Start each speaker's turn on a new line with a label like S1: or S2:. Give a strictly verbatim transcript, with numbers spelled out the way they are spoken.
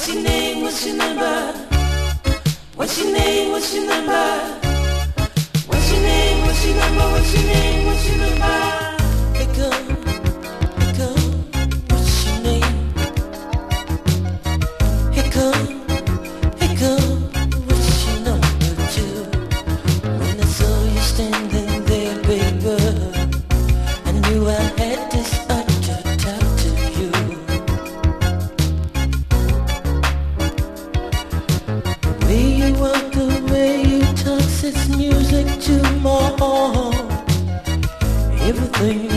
S1: What's your name? What's your number? What's your name? What's your number? What's your name? What's your number? What's your name? What's your number? Hey girl, hey girl, what's your name? Hey girl, hey girl, what's your number too? When I saw you standing there, baby, I knew I had to start to talk to you. The way you walk, the way you talk, sets music to my heart. Everything